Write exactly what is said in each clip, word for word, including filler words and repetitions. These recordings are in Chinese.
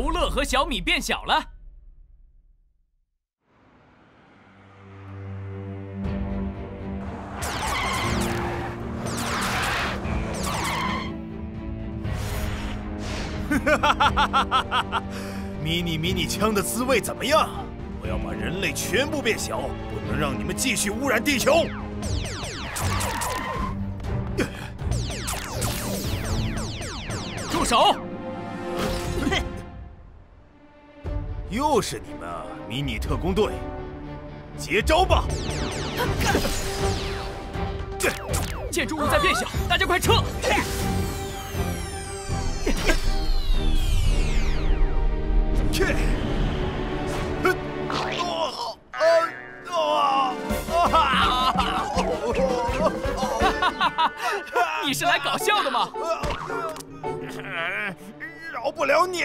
福乐和小米变小了。 哈哈哈哈哈哈！迷你迷你枪的滋味怎么样？我要把人类全部变小，不能让你们继续污染地球。 住手！ 又是你们啊，迷你特工队！接招吧！ 建筑物在变小，大家快撤！ 切！ 你是来搞笑的吗？ 饶不了你！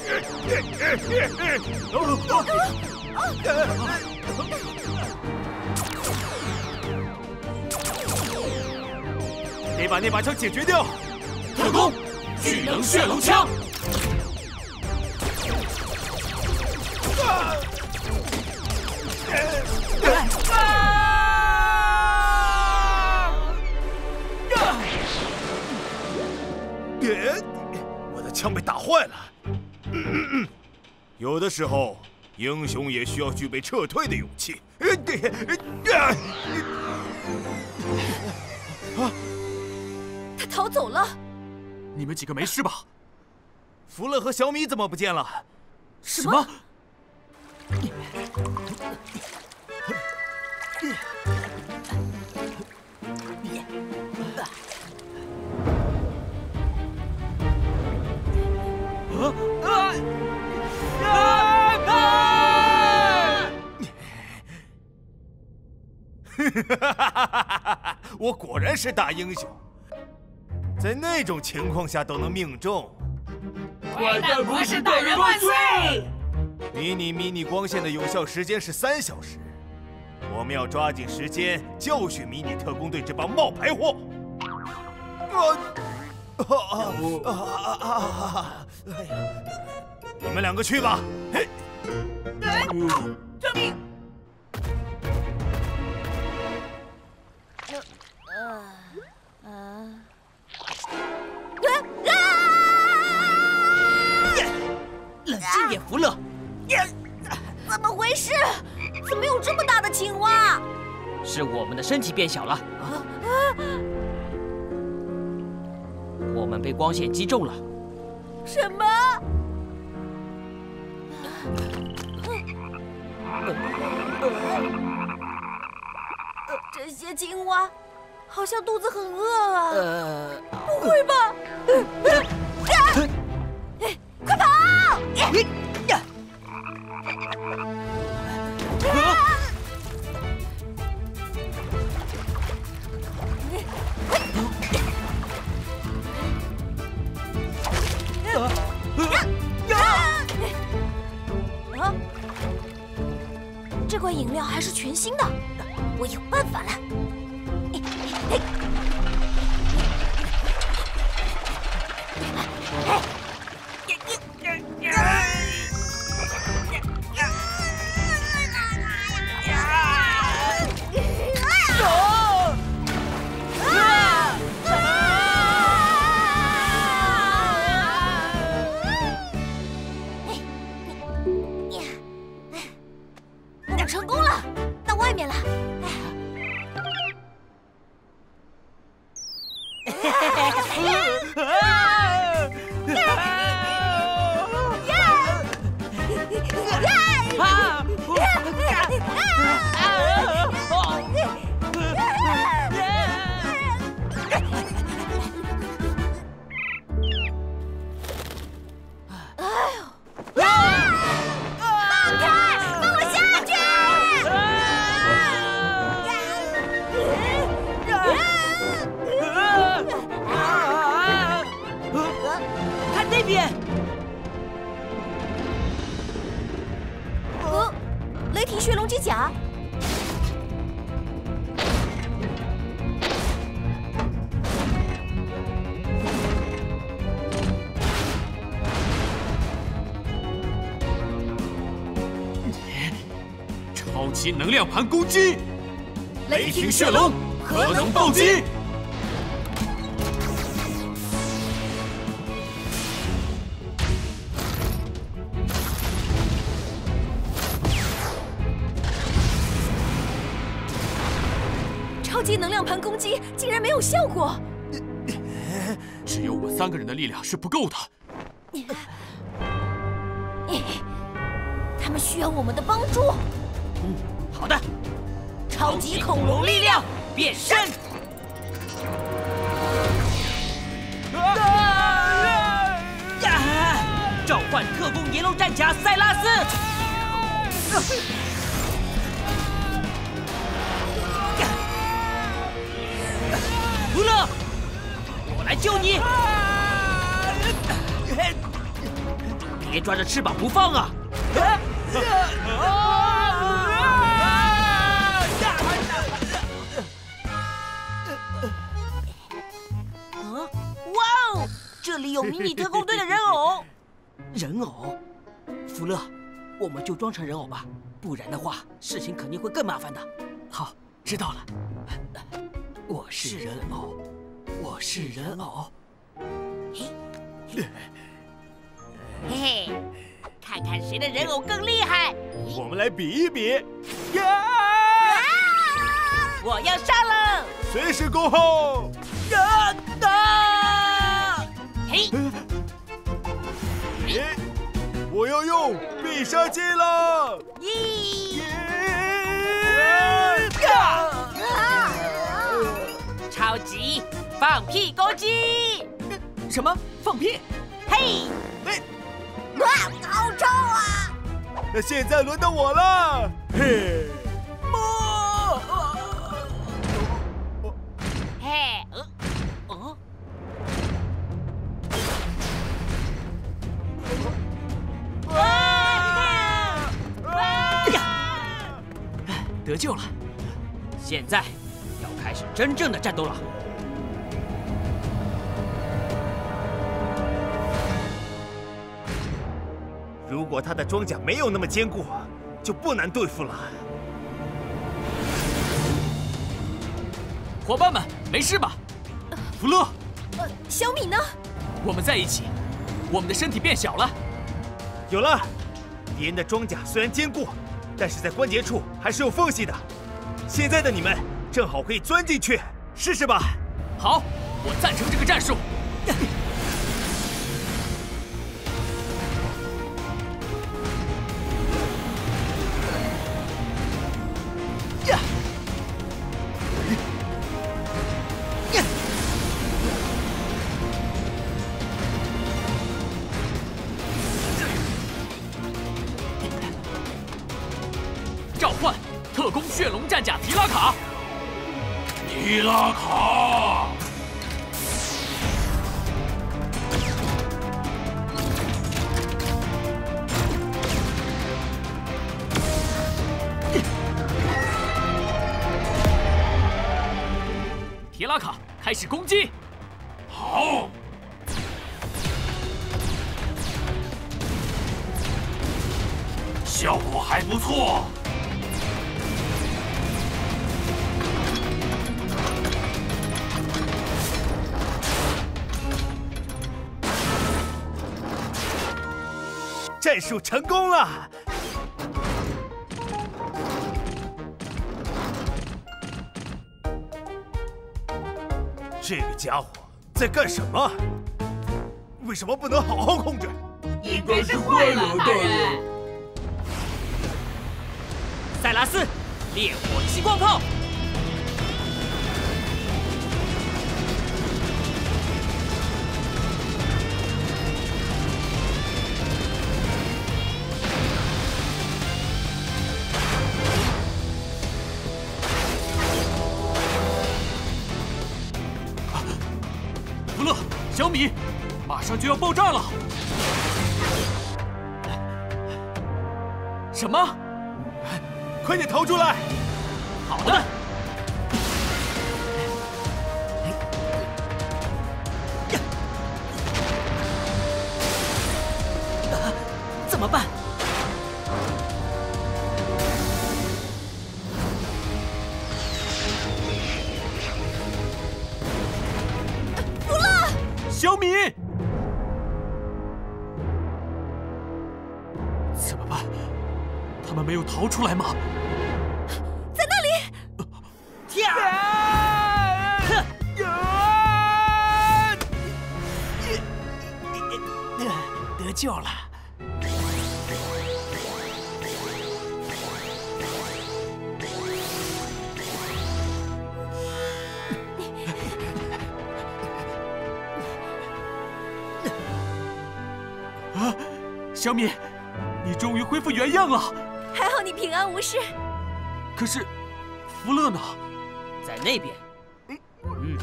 得把那把枪解决掉！ 特工，巨能血龙枪！啊！ 我的枪被打坏了。有的时候，英雄也需要具备撤退的勇气。 啊！他逃走了。 你们几个没事吧？ 福乐和小米怎么不见了？ 什么？ 我果然是大英雄，在那种情况下都能命中。 坏蛋不是大人万岁！ 迷你迷你光线的有效时间是三小时，我们要抓紧时间教训迷你特工队这帮冒牌货。啊啊啊啊！哎呀，你们两个去吧。嘿， 救命！ 冷静点，福乐。 怎么回事？怎么有这么大的青蛙？ 是我们的身体变小了。啊！我们被光线击中了。 什么？这些青蛙好像肚子很饿啊！呃，不会吧？快跑！啊！这罐饮料还是全新的，我有办法了。成功了，到外面了。雷霆血龙机甲。 期能量盘攻击， 雷霆血龙核能暴击。 超级能量盘攻击竟然没有效果！ 只有我三个人的力量是不够的。 他们需要我们的帮助。 嗯，好的。 超级恐龙力量变身！召唤特工炎龙战甲塞拉斯！ 福乐，我来救你！别抓着翅膀不放啊！ 哇哦，这里有迷你特工队的人偶。 人偶，福乐，我们就装成人偶吧，不然的话，事情肯定会更麻烦的。好，知道了。 我是人偶，我是人偶。 嘿嘿，看看谁的人偶更厉害！ 我们来比一比。 我要上了， 随时恭候。 啊啊！嘿， 耶！我要用必杀技了！ 咦！超级放屁攻击！ 什么放屁？ 嘿！ 嘿！ 哇，好臭啊！ 那现在轮到我了。嘿！ 嘿，呃，哦，哇！ 得救了！现在要开始真正的战斗了。 如果他的装甲没有那么坚固，就不难对付了。 伙伴们，没事吧？福乐， 呃，小米呢？ 我们在一起，我们的身体变小了。 有了，敌人的装甲虽然坚固，但是在关节处还是有缝隙的。现在的你们正好可以钻进去，试试吧。 好，我赞成这个战术。召唤特工血龙战甲提拉卡！ 提拉卡！ 提拉卡开始攻击！ 好。 效果还不错。 战术成功了。这个家伙在干什么？为什么不能好好控制？ 应该是坏了，大人。 塞拉斯，烈火激光炮！ 福乐，小米，马上就要爆炸了！什么？ 快点逃出来！ 好的。 怎么办？ 小米，怎么办？他们没有逃出来吗？ 在那里！ 呀！哼！得救了！ 啊，小米，你终于恢复原样了！ 还好你平安无事。 可是，福乐呢？ 在那边。嗯。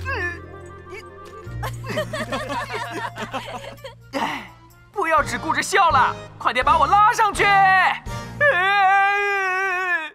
哎，不要只顾着笑了，快点把我拉上去！